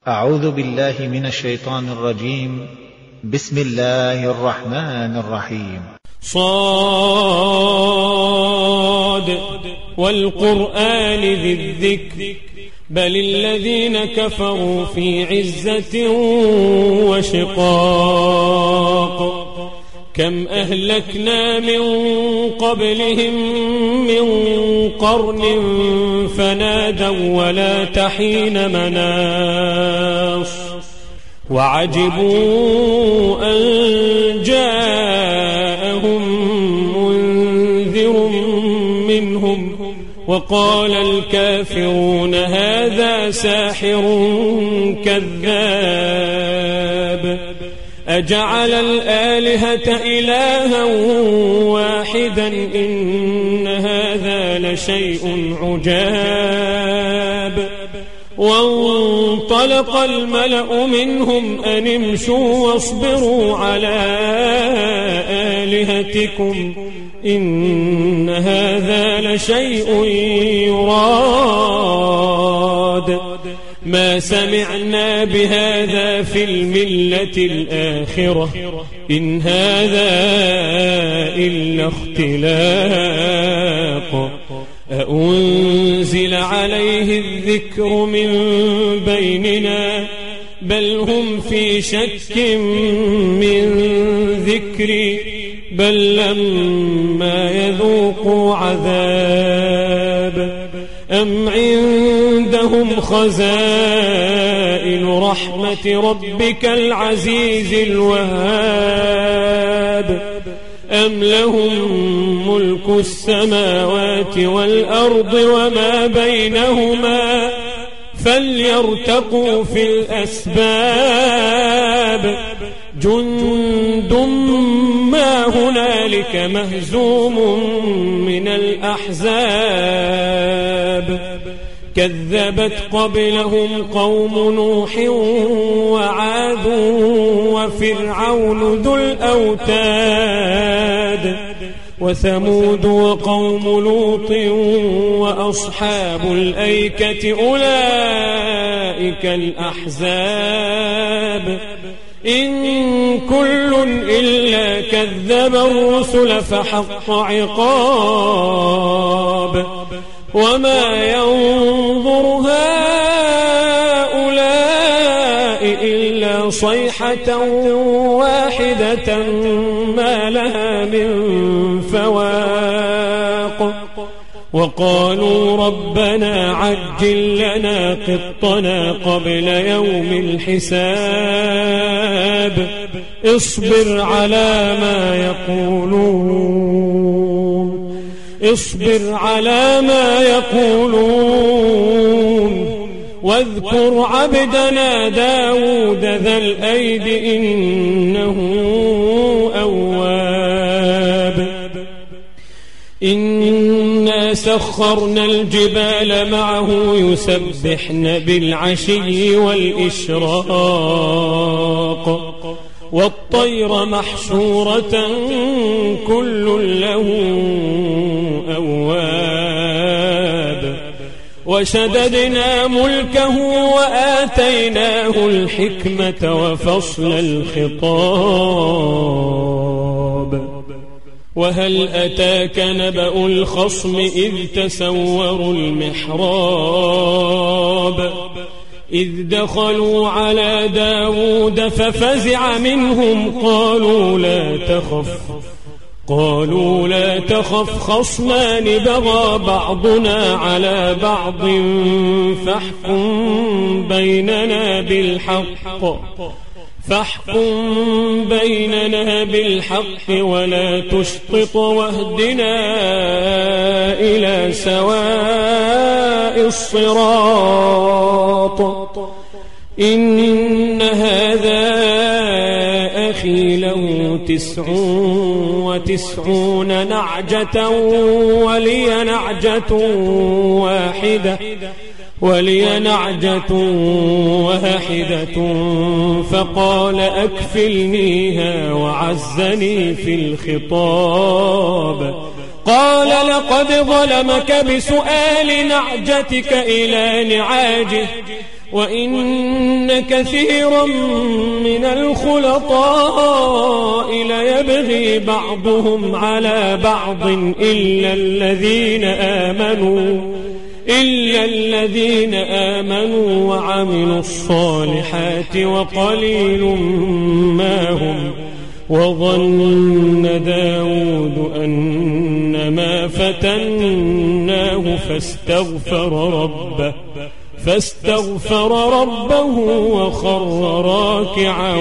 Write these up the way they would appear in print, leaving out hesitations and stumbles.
أعوذ بالله من الشيطان الرجيم. بسم الله الرحمن الرحيم. صاد والقرآن ذي الذكر بل الذين كفروا في عزة وشقاق كم أهلكنا من قبلهم من قرن فنادوا ولا تحين مناص وعجبوا أن جاءهم منذر منهم وقال الكافرون هذا ساحر كذاب أجعل الآلهة إلها واحدا إن هذا لشيء عجاب وانطلق الملأ منهم أن امشوا واصبروا على آلهتكم إن هذا لشيء يراد ما سمعنا بهذا في الملة الآخرة إن هذا إلا اختلاق أأنزل عليه الذكر من بيننا بل هم في شك من ذكري بل لما يذوقوا عذاب أم عندهم خزائن رحمة ربك العزيز الوهاب أم لهم ملك السماوات والأرض وما بينهما فليرتقوا في الأسباب جند ما هنالك مهزوم من الأحزاب كذبت قبلهم قوم نوح وعاد وفرعون ذو الأوتاد وثمود وقوم لوط وأصحاب الأيكة أولئك الأحزاب إن كل إلا كذب الرسل فحق عقاب وما ينظر هؤلاء إلا صيحة واحدة ما لها من فواق وقالوا ربنا عجل لنا قطنا قبل يوم الحساب اصبر على ما يقولون واذكر عبدنا داود ذا الأيد إنه أواب إنا سخرنا الجبال معه يسبحن بالعشي والإشراق والطير محشورة كل له أواب وشددنا ملكه وآتيناه الحكمة وفصل الخطاب وهل أتاك نبأ الخصم إذ تسوروا المحراب إذ دخلوا على داود ففزع منهم قالوا لا تخف خصمان بغى بعضنا على بعض فاحكم بيننا بالحق ولا تشطط واهدنا إلى سواء الصراط إن هذا أخي له 99 نعجة ولي نعجة واحدة فقال أكفلنيها وعزني في الخطاب قال لقد ظلمك بسؤال نعجتك إلى نعاجه وإن كثيرا من الخلطاء ليبغي بعضهم على بعض إلا الذين آمنوا وعملوا الصالحات وقليل ما هم. وظن داود أنما فتناه فاستغفر ربه وخر راكعا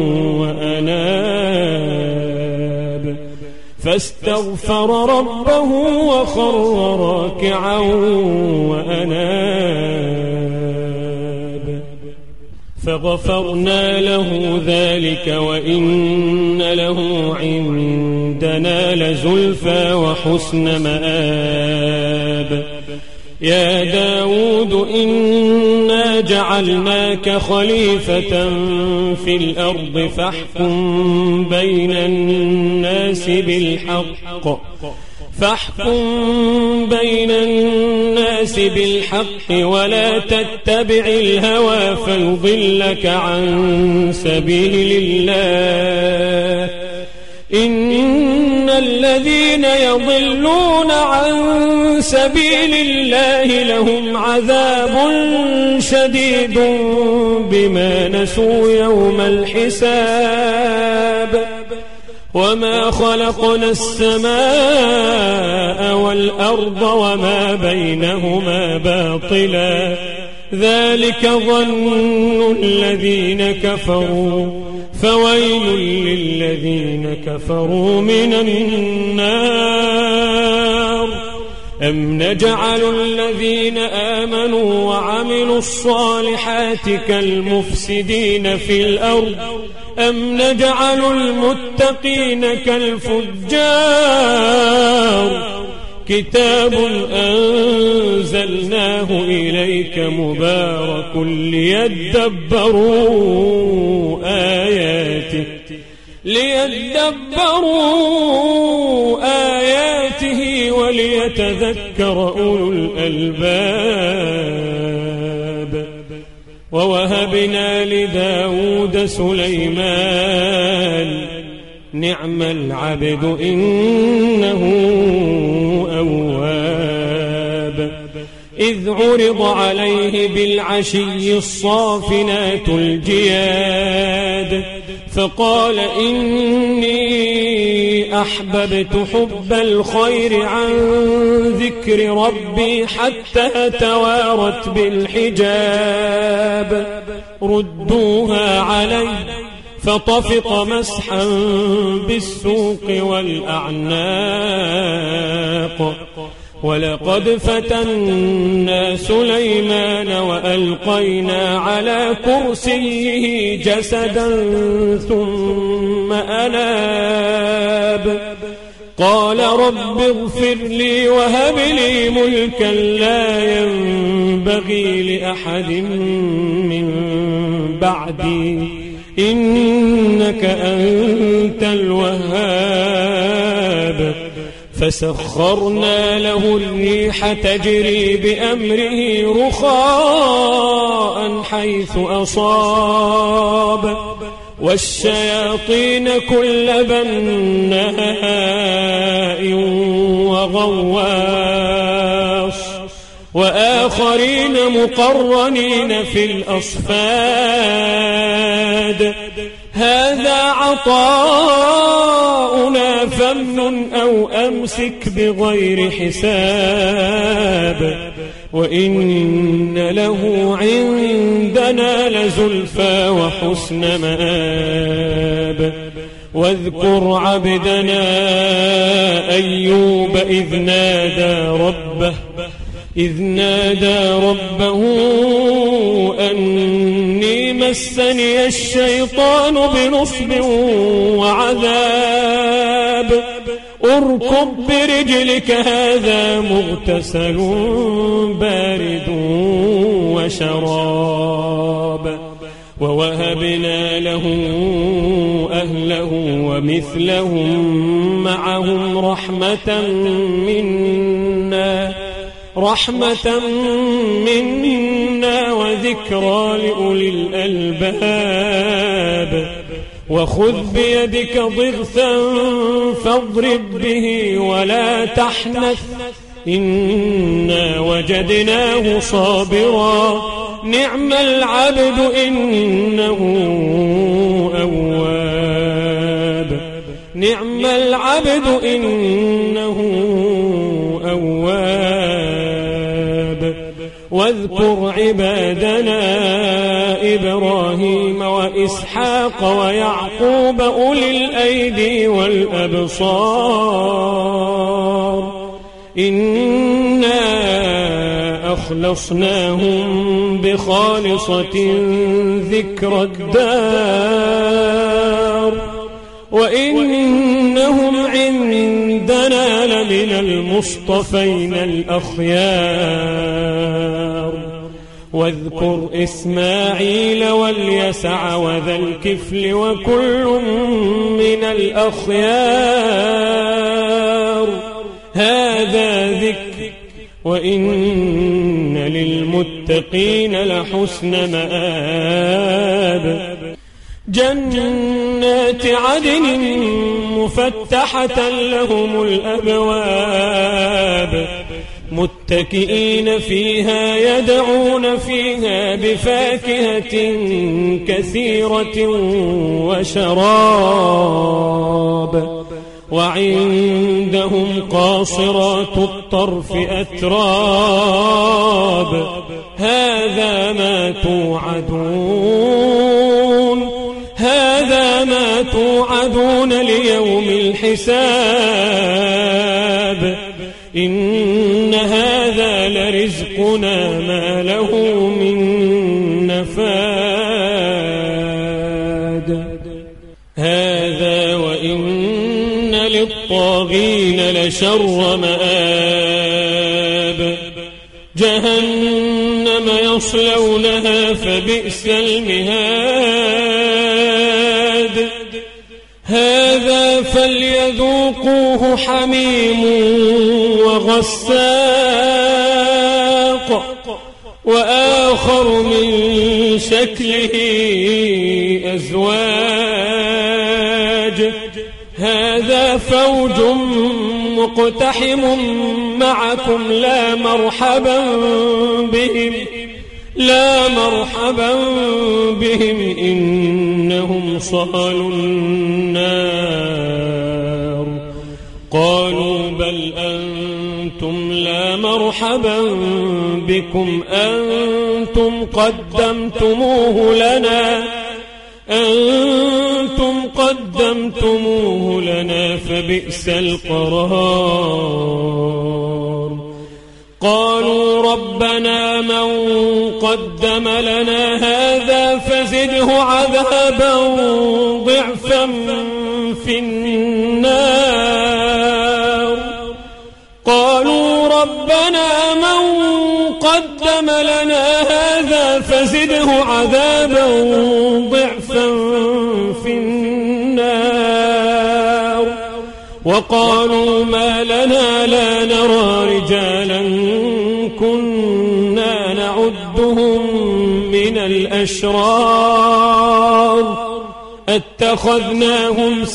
وأناب فغفرنا له ذلك وإن له عندنا لزلفى وحسن مآب. يا داود إنا جعلناك خليفة في الأرض فاحكم بين الناس بالحق ولا تتبع الهوى فيضلك عن سبيل الله. إن الذين يضلون عن سبيل الله لهم عذاب شديد بما نسوا يوم الحساب. وما خلقنا السماء والأرض وما بينهما باطلا ذلك ظن الذين كفروا فويل للذين كفروا من النار. أم نجعل الذين آمنوا وعملوا الصالحات كالمفسدين في الأرض أم نجعل المتقين كالفجار. كتاب أنزلناه إليك مبارك ليدبروا آياته وليتذكر أولو الألباب. ووهبنا لداود سليمان نعم العبد إنه أواب. إذ عرض عليه بالعشي الصافنات الجياد فقال إني أحببت حب الخير عن ذكر ربي حتى توارت بالحجاب. ردوها علي فطفق مسحا بالسوق والأعناق. ولقد فتنا سليمان وألقينا على كرسيه جسدا ثم أناب. قال رب اغفر لي وهب لي ملكا لا ينبغي لأحد من بعدي إنك أنت الوهاب. فسخرنا له الريح تجري بأمره رخاء حيث أصاب والشياطين كل بناء وغواص وآخرين مقرنين في الأصفاد. هذا عطاؤنا فامنن أو أمسك بغير حساب. وإن له عندنا لزلفى وحسن مآب. واذكر عبدنا أيوب إذ نادى ربه أني مسني الشيطان بنصب وعذاب. اركض برجلك هذا مغتسل بارد وشراب. ووهبنا له أهله ومثلهم معهم رحمة منا رحمة منا وذكرى لأولي الألباب وخذ بيدك ضغثا فاضرب به ولا تحنث إنا وجدناه صابرا نعم العبد إنه أواب نعم العبد إنه أواب واذكر عبادنا إبراهيم وإسحاق ويعقوب أولي الأيدي والأبصار إنا أخلصناهم بخالصة ذكر الدار وإنهم عندنا لمن المصطفين الأخيار واذكر إسماعيل واليسع وذا الكفل وكل من الأخيار هذا ذكر وإن للمتقين لحسن مآب جنات عدن مفتحة لهم الأبواب متكئين فيها يدعون فيها بفاكهة كثيرة وشراب وعندهم قاصرات الطرف أتراب هذا ما توعدون ليوم الحساب إن هذا لرزقنا ما له من نفاد هذا وإن للطاغين لشر مآب جهنم يصلونها فبئس المهاد هذا فليذوقوه حميم وغساق وآخر من شكله أزواج هذا فوج مقتحم معكم لا مرحبا بهم إنهم صالوا النار قالوا بل أنتم لا مرحبا بكم أنتم قدمتموه لنا فبئس القرار قالوا ربنا من قدم لنا هذا فزده عذابا ضعفا في النار قالوا ربنا من قدم لنا هذا فزده عذابا ضعفا في النار وقالوا ما لنا لا نرى رجالا كنا نعدهم من الأشرار اتخذناهم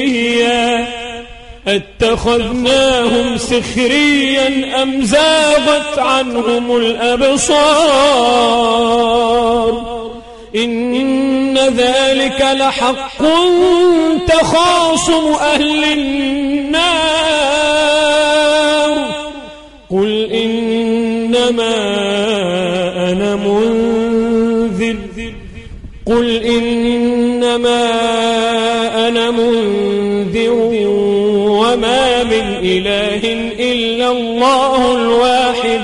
سخريا أم زاغت عنهم الأبصار إن ذلك لحق تخاصم أهل النار قل إنما أنا منذر وما من إله إلا الله الواحد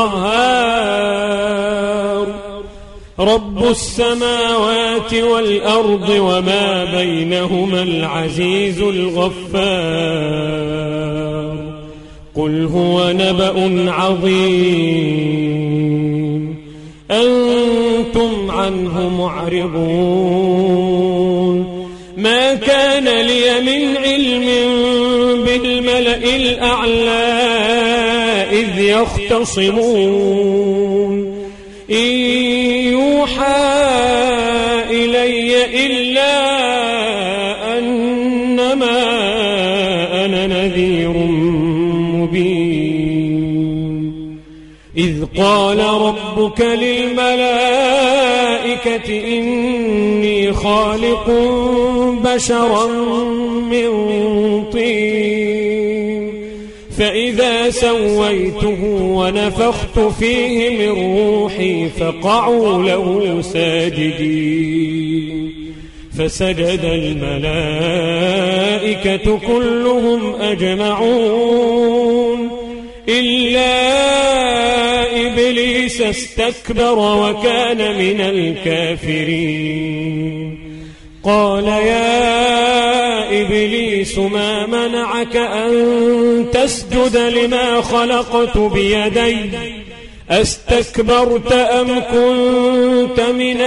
القهار رب السماوات والأرض وما بينهما العزيز الغفار قل هو نبأ عظيم أنتم عنه معرضون ما كان لي من علم بالملأ الأعلى إذ يختصمون إن يوحى إلي إلا أنما أنا نذير مبين إذ قال ربك للملائكة إني خالق بشرا من طين فإذا سويته ونفخت فيه من روحي فقعوا له ساجدين فسجد الملائكة كلهم أجمعون إلا إبليس استكبر وكان من الكافرين قال يا إبليس ما منعك أن تسجد لما خلقت بيدي أستكبرت أم كنت من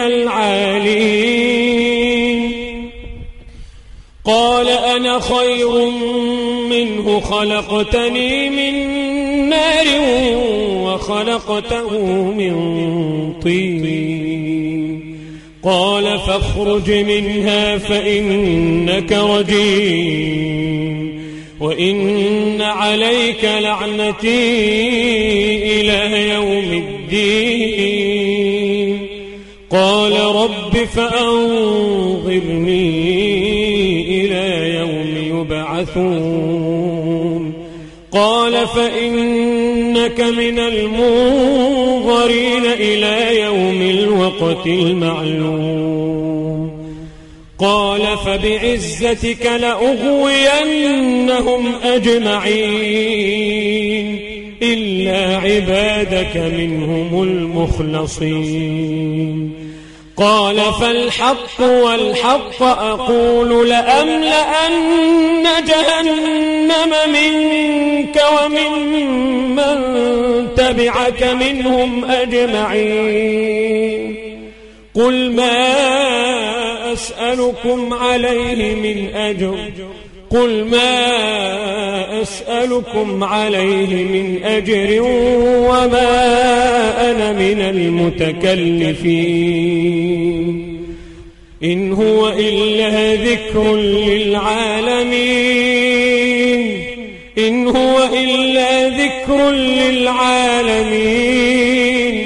العالين قال أنا خير منه خلقتني من نار وخلقته من طين قال فاخرج منها فإنك رجيم وإن عليك لعنتي إلى يوم الدين قال رب فأنظرني إلى يوم يبعثون قال فإنك من المنظرين إلى يوم الوقت المعلوم قال فبعزتك لأغوينهم أجمعين إلا عبادك منهم المخلصين قال فالحق والحق أقول لأملأن جهنم منك وممن تبعك منهم أجمعين قل ما أسألكم عليه من أجر وما أنا من المتكلفين إن هو إلا ذكر للعالمين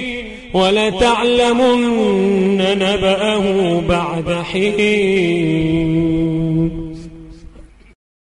ولتعلمن نبأه بعد حين